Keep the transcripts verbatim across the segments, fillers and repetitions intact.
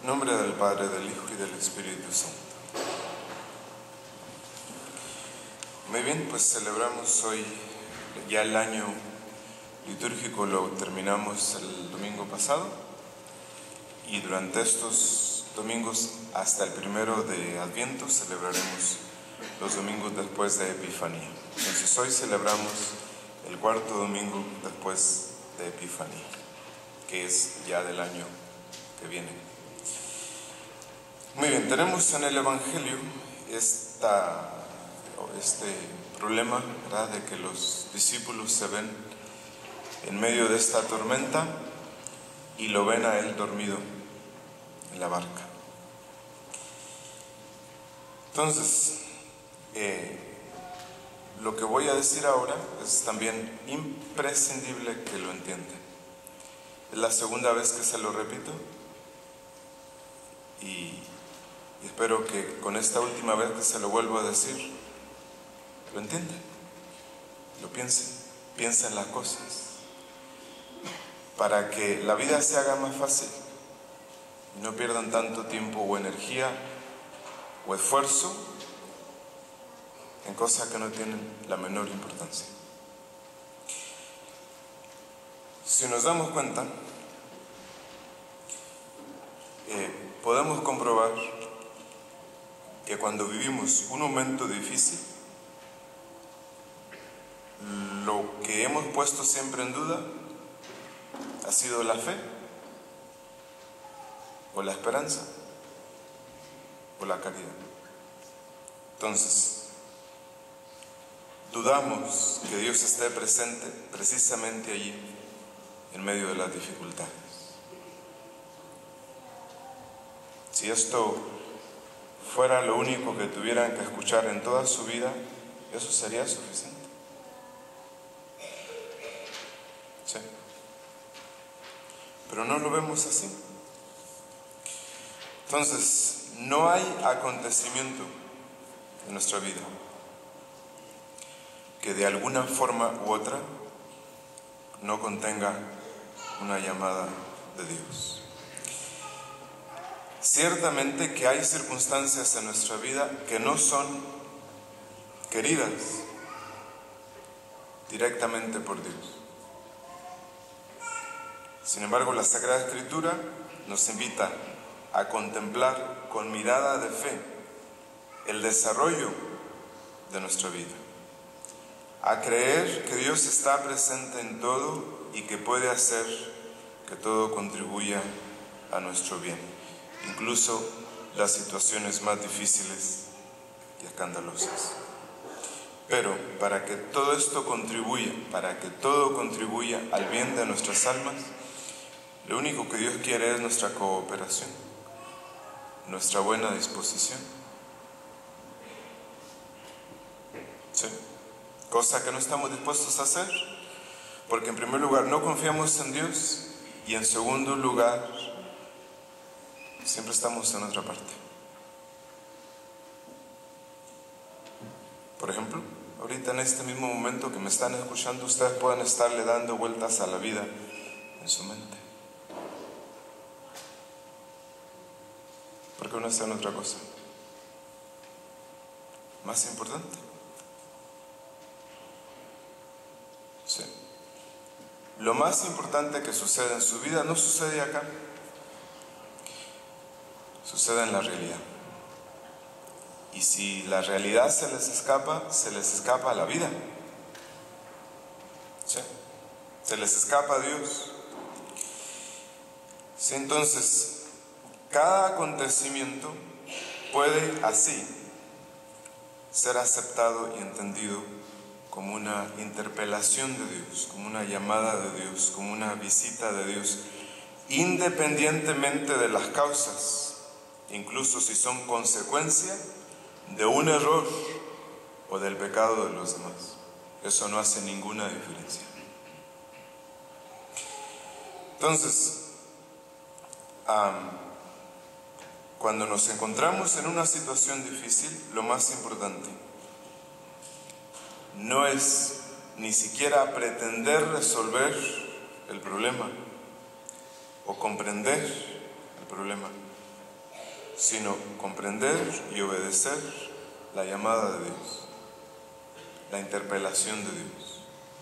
En nombre del Padre, del Hijo y del Espíritu Santo. Muy bien, pues celebramos hoy ya el año litúrgico, lo terminamos el domingo pasado, y durante estos domingos hasta el primero de Adviento celebraremos los domingos después de Epifanía. Entonces hoy celebramos el cuarto domingo después de Epifanía, que es ya del año que viene. Muy bien, tenemos en el Evangelio esta, este problema, ¿verdad?, de que los discípulos se ven en medio de esta tormenta y lo ven a él dormido en la barca. Entonces, eh, lo que voy a decir ahora es también imprescindible que lo entiendan. Es la segunda vez que se lo repito y, y espero que con esta última vez que se lo vuelvo a decir, lo entiendan, lo piensen, piensen las cosas, para que la vida se haga más fácil y no pierdan tanto tiempo o energía o esfuerzo en cosas que no tienen la menor importancia. Si nos damos cuenta, eh, podemos comprobar que cuando vivimos un momento difícil, lo que hemos puesto siempre en duda ha sido la fe, o la esperanza, o la caridad. Entonces, dudamos que Dios esté presente precisamente allí, en medio de las dificultades. Si esto fuera lo único que tuvieran que escuchar en toda su vida, eso sería suficiente. Sí. Pero no lo vemos así. Entonces, no hay acontecimiento en nuestra vida que de alguna forma u otra no contenga una llamada de Dios. Ciertamente que hay circunstancias en nuestra vida que no son queridas directamente por Dios. Sin embargo, la Sagrada Escritura nos invita a contemplar con mirada de fe el desarrollo de nuestra vida, a creer que Dios está presente en todo y que puede hacer que todo contribuya a nuestro bien, incluso las situaciones más difíciles y escandalosas. Pero para que todo esto contribuya, para que todo contribuya al bien de nuestras almas, lo único que Dios quiere es nuestra cooperación, nuestra buena disposición. Sí. Cosa que no estamos dispuestos a hacer, porque en primer lugar no confiamos en Dios y en segundo lugar siempre estamos en otra parte. Por ejemplo, ahorita en este mismo momento que me están escuchando, ustedes pueden estarle dando vueltas a la vida en su mente, porque uno está en otra cosa más importante. Sí. Lo más importante que sucede en su vida no sucede acá, sucede en la realidad. Y si la realidad se les escapa, se les escapa la vida. Sí. Se les escapa a Dios. Sí, entonces, cada acontecimiento puede así ser aceptado y entendido como una interpelación de Dios, como una llamada de Dios, como una visita de Dios, independientemente de las causas, incluso si son consecuencia de un error o del pecado de los demás. Eso no hace ninguna diferencia. Entonces, um, cuando nos encontramos en una situación difícil, lo más importante no es ni siquiera pretender resolver el problema o comprender el problema, sino comprender y obedecer la llamada de Dios, la interpelación de Dios.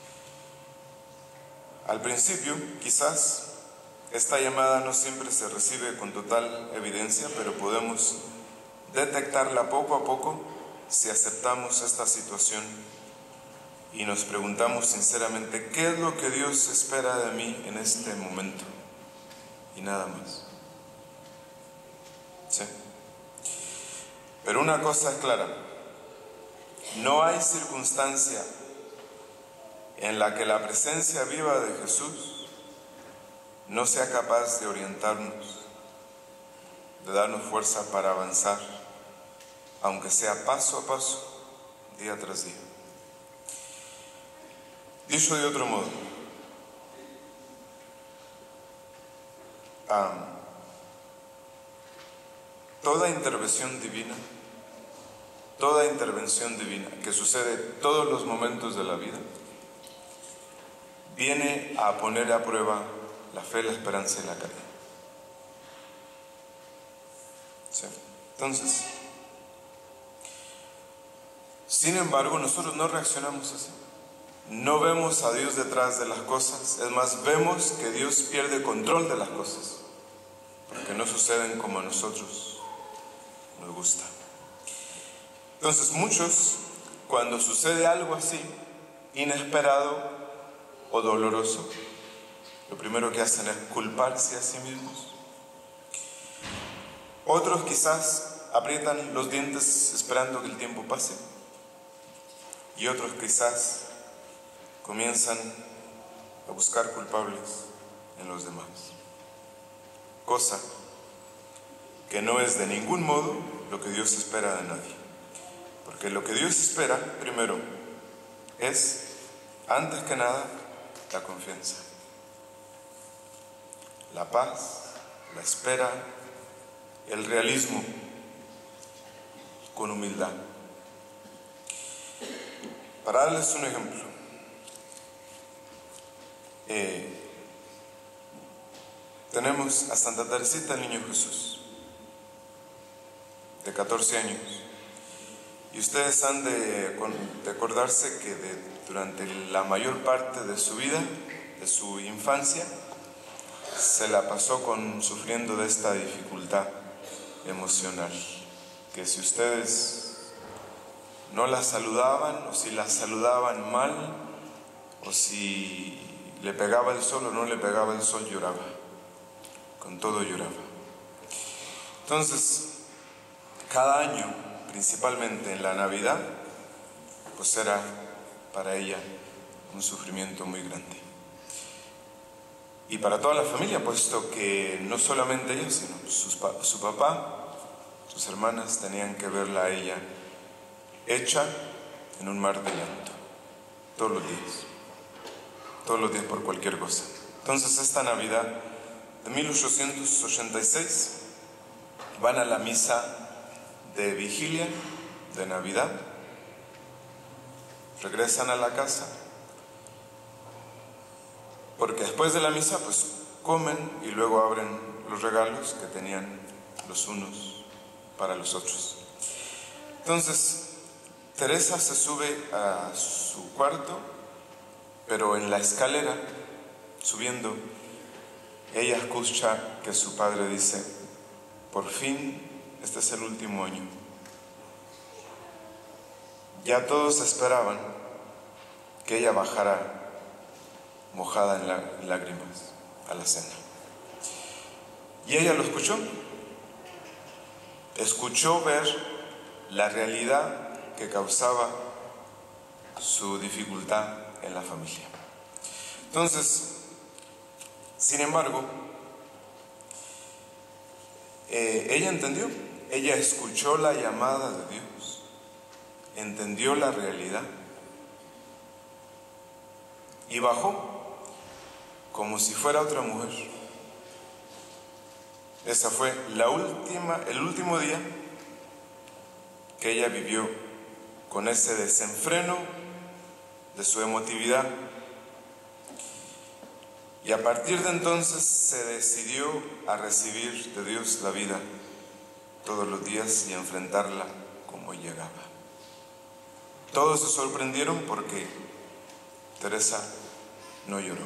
Al principio, quizás, esta llamada no siempre se recibe con total evidencia, pero podemos detectarla poco a poco si aceptamos esta situación y nos preguntamos sinceramente, ¿qué es lo que Dios espera de mí en este momento? Y nada más. ¿Sí? Pero una cosa es clara, no hay circunstancia en la que la presencia viva de Jesús no sea capaz de orientarnos, de darnos fuerza para avanzar, aunque sea paso a paso, día tras día. Dicho de otro modo, um, toda intervención divina, toda intervención divina que sucede en todos los momentos de la vida, viene a poner a prueba la fe, la esperanza y la caridad. ¿Sí? Entonces, sin embargo, nosotros no reaccionamos así. No vemos a Dios detrás de las cosas, es más, vemos que Dios pierde control de las cosas, porque no suceden como a nosotros nos gusta. Entonces, muchos, cuando sucede algo así, inesperado o doloroso, lo primero que hacen es culparse a sí mismos. Otros quizás aprietan los dientes esperando que el tiempo pase, y otros quizás comienzan a buscar culpables en los demás, cosa que no es de ningún modo lo que Dios espera de nadie, porque lo que Dios espera, primero, es, antes que nada, la confianza, la paz, la espera, el realismo, con humildad. Para darles un ejemplo, eh, tenemos a Santa Teresita del Niño Jesús, de catorce años, y ustedes han de, de acordarse que de, durante la mayor parte de su vida, de su infancia, se la pasó con, sufriendo de esta dificultad emocional, que si ustedes no la saludaban, o si la saludaban mal, o si le pegaba el sol o no le pegaba el sol, lloraba, con todo lloraba. Entonces, cada año, principalmente en la Navidad, pues era para ella un sufrimiento muy grande. Y para toda la familia, puesto que no solamente ella, sino sus, su papá, sus hermanas tenían que verla a ella hecha en un mar de llanto, todos los días, todos los días por cualquier cosa. Entonces, esta Navidad de mil ochocientos ochenta y seis van a la misa de vigilia de Navidad, regresan a la casa, porque después de la misa pues comen y luego abren los regalos que tenían los unos para los otros. Entonces, Teresa se sube a su cuarto, pero en la escalera, subiendo, ella escucha que su padre dice: por fin, este es el último año. Ya todos esperaban que ella bajara mojada en, la, en lágrimas a la cena. Y ella lo escuchó. Escuchó ver la realidad que causaba su dificultad en la familia. Entonces, sin embargo, eh, ella entendió, ella escuchó la llamada de Dios, entendió la realidad y bajó como si fuera otra mujer. Esa fue la última, el último día que ella vivió con ese desenfreno de su emotividad. Y a partir de entonces se decidió a recibir de Dios la vida todos los días y enfrentarla como llegaba. Todos se sorprendieron porque Teresa no lloró.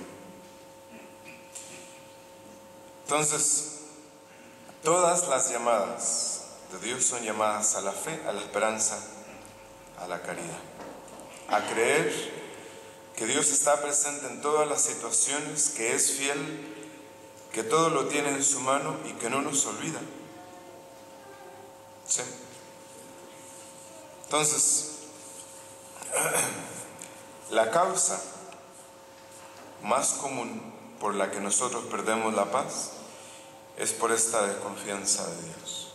Entonces, todas las llamadas de Dios son llamadas a la fe, a la esperanza, a la caridad, a creer que Dios está presente en todas las situaciones, que es fiel, que todo lo tiene en su mano y que no nos olvida. ¿Sí? Entonces, la causa más común por la que nosotros perdemos la paz es por esta desconfianza de Dios.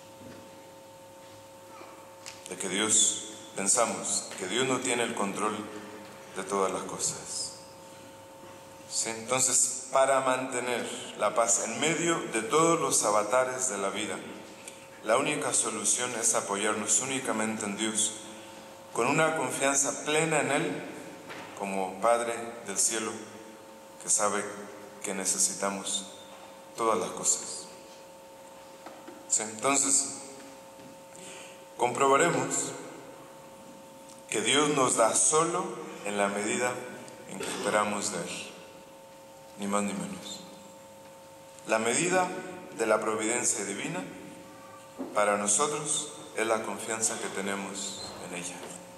De que Dios, pensamos que Dios no tiene el control de todas las cosas. ¿Sí? Entonces, para mantener la paz en medio de todos los avatares de la vida, la única solución es apoyarnos únicamente en Dios, con una confianza plena en Él, como Padre del cielo, que sabe que necesitamos todas las cosas. ¿Sí? Entonces, comprobaremos que Dios nos da solo en la medida en que esperamos de Él, ni más ni menos. La medida de la providencia divina para nosotros es la confianza que tenemos en ella.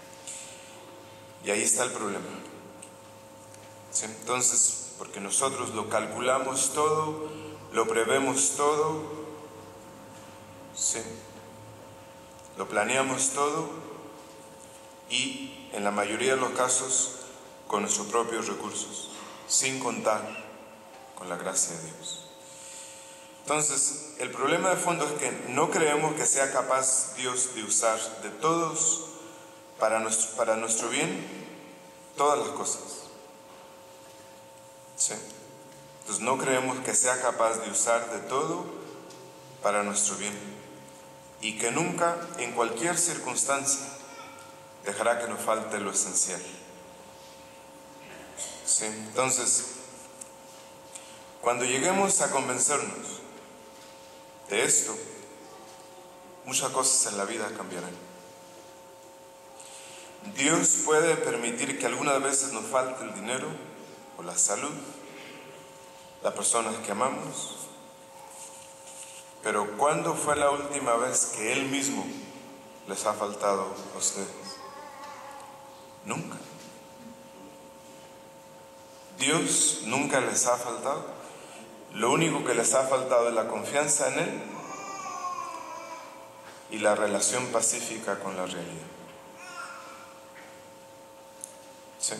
Y ahí está el problema. ¿Sí? Entonces, porque nosotros lo calculamos todo, lo prevemos todo, ¿sí? Lo planeamos todo y en la mayoría de los casos con nuestros propios recursos, sin contar con la gracia de Dios. Entonces, el problema de fondo es que no creemos que sea capaz Dios de usar de todos para nuestro, para nuestro bien todas las cosas. ¿Sí? Entonces no creemos que sea capaz de usar de todo para nuestro bien y que nunca, en cualquier circunstancia, dejará que nos falte lo esencial. ¿Sí? Entonces, cuando lleguemos a convencernos de esto, muchas cosas en la vida cambiarán. Dios puede permitir que algunas veces nos falte el dinero o la salud, las personas que amamos, pero ¿cuándo fue la última vez que Él mismo les ha faltado a ustedes? Nunca. Dios nunca les ha faltado. Lo único que les ha faltado es la confianza en Él y la relación pacífica con la realidad. ¿Sí?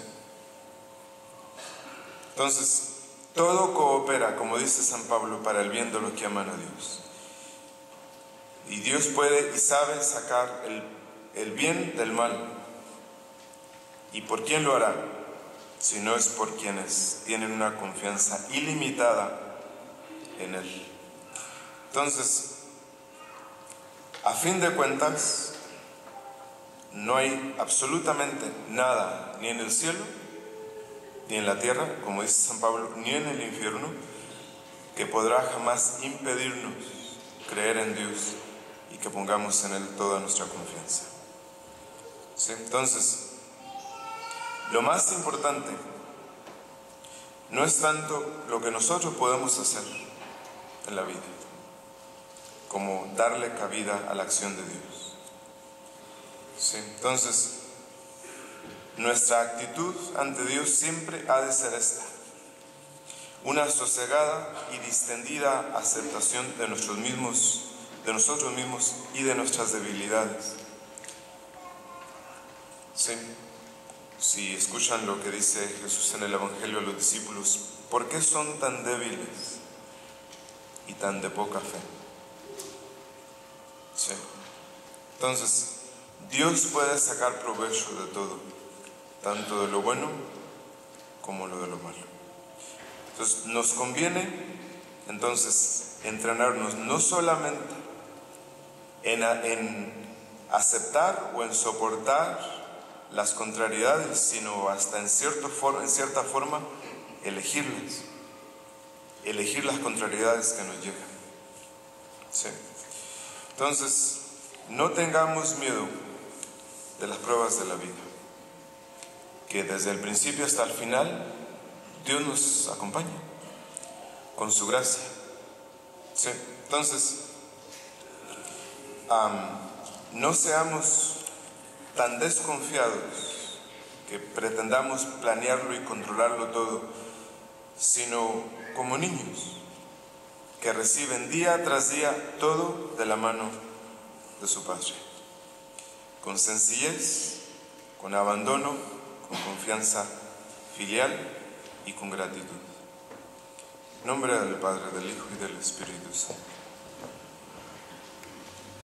Entonces, todo coopera, como dice San Pablo, para el bien de los que aman a Dios. Y Dios puede y sabe sacar el, el bien del mal. ¿Y por quién lo hará? Si no es por quienes tienen una confianza ilimitada en Él. Entonces, a fin de cuentas, no hay absolutamente nada, ni en el cielo, ni en la tierra, como dice San Pablo, ni en el infierno, que podrá jamás impedirnos creer en Dios y que pongamos en Él toda nuestra confianza. ¿Sí? Entonces, lo más importante no es tanto lo que nosotros podemos hacer en la vida, como darle cabida a la acción de Dios. ¿Sí? Entonces, nuestra actitud ante Dios siempre ha de ser esta: una sosegada y distendida aceptación de nuestros mismos, de nosotros mismos y de nuestras debilidades. ¿Sí? Si escuchan lo que dice Jesús en el Evangelio a los discípulos, ¿por qué son tan débiles y tan de poca fe? ¿Sí? Entonces, Dios puede sacar provecho de todo, tanto de lo bueno como lo de lo malo. Entonces, nos conviene entonces entrenarnos no solamente en, en aceptar o en soportar las contrariedades, sino hasta en, cierto for, en cierta forma elegirlas, elegir las contrariedades que nos llegan. ¿Sí? Entonces, no tengamos miedo de las pruebas de la vida, que desde el principio hasta el final Dios nos acompaña con su gracia. ¿Sí? Entonces, um, no seamos tan desconfiados que pretendamos planearlo y controlarlo todo, sino como niños que reciben día tras día todo de la mano de su Padre, con sencillez, con abandono, con confianza filial y con gratitud. En nombre del Padre, del Hijo y del Espíritu Santo.